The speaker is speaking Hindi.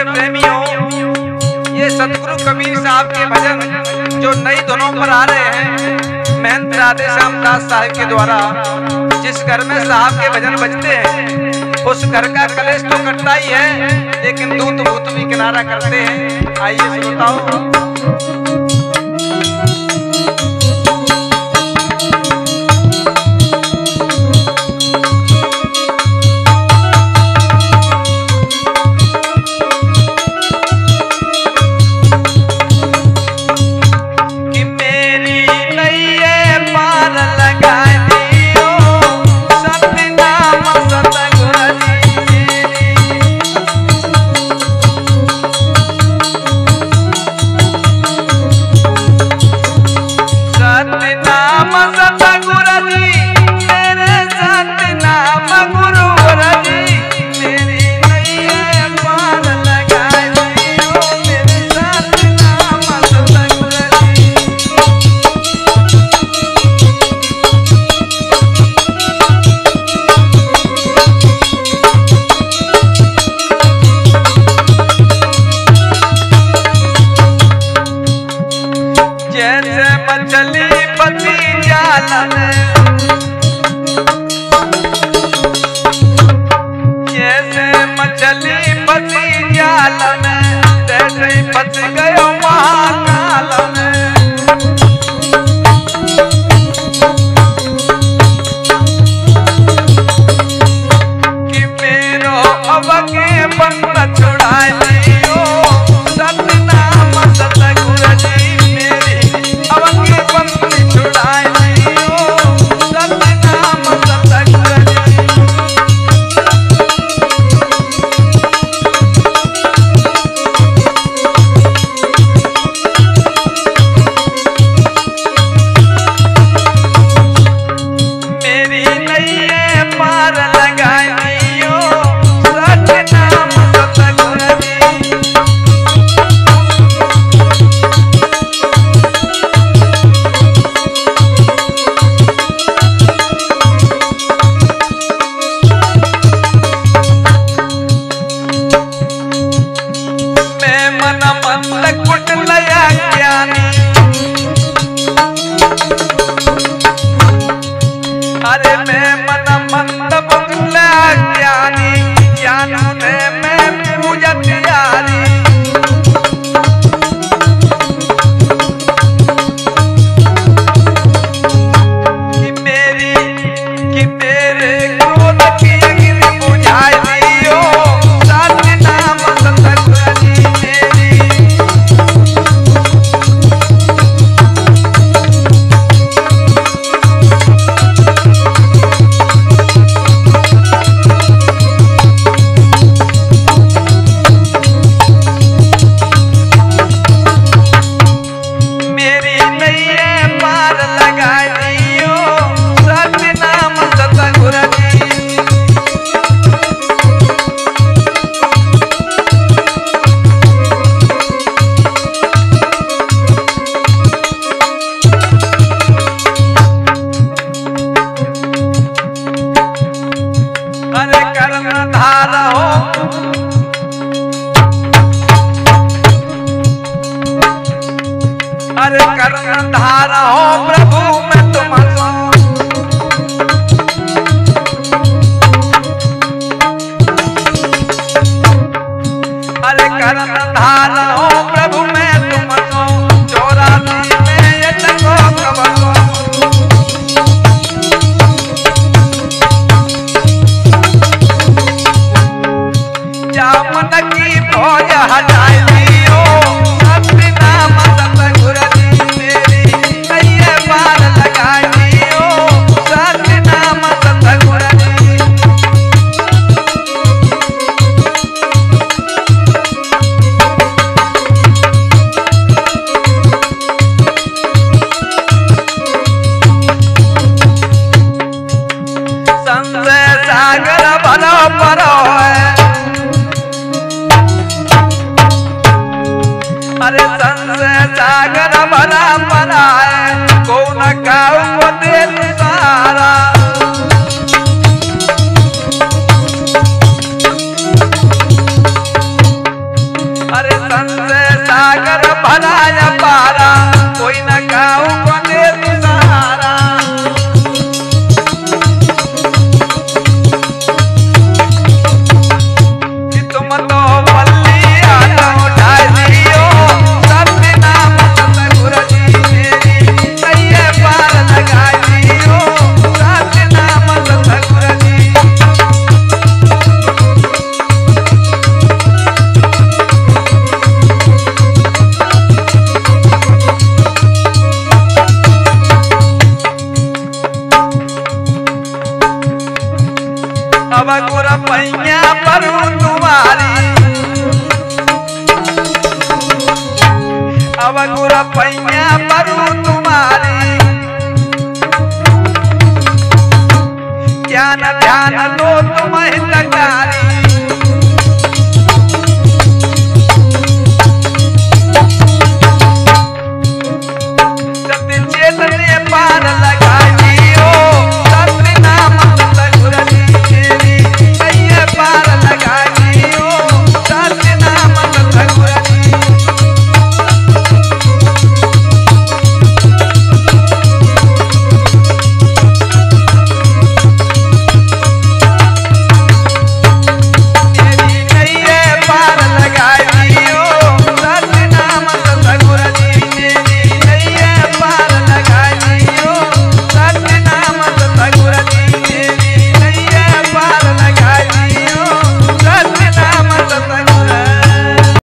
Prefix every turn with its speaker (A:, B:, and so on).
A: के प्रेमियों, ये सतगुरु कबीर साहब के भजन जो नई धुनों पर आ रहे हैं महंत राधे श्याम दास साहब के द्वारा, जिस घर में साहब के भजन बजते हैं उस घर का कलेश तो कटता ही है, लेकिन दूत भूत भी किनारा करते हैं। आइए श्रोताओ, मछली पति जाल जैसे मछली पति जाल में, तैसे फंस गयो महाकाल में। कि मेरो अब के बंद छुड़ाए दियो, सतनाम सतगुरु जी मेरी अब के बंद छुड़ाए दियो, सतनाम सतगुरु जी। मेरी नैये पार लगाई दियो, सतनाम सतगुरु जी। मैं मन मंद कुट लया ज्ञानी, अरे मैं मन मंद कुट लया ज्ञानी, ज्ञान ने मैं पूजत यारी। कि तेरे क्रोध की अग्नि बुझाई दियो, सतनाम सतगुरु जी मेरी। मेरी नैये पार लगाई दियो, सतनाम सतगुरु जी। अरे कर्म धार हो, अरे कर्म धार हो प्रभु मैं तुम सो। अरे कर्म धार हो प्रभु मैं तुम सो, 84 में ये टको कबको। जामन की भोज हटाई दियो, सतनाम सतगुरु जी मेरी। नैये पार लगाई दियो, सतनाम सतगुरु जी। संशय सागर भरो परो है, अरे संशय सागर भरा परा है, कौन काऊ को दे सहारा। ध्यान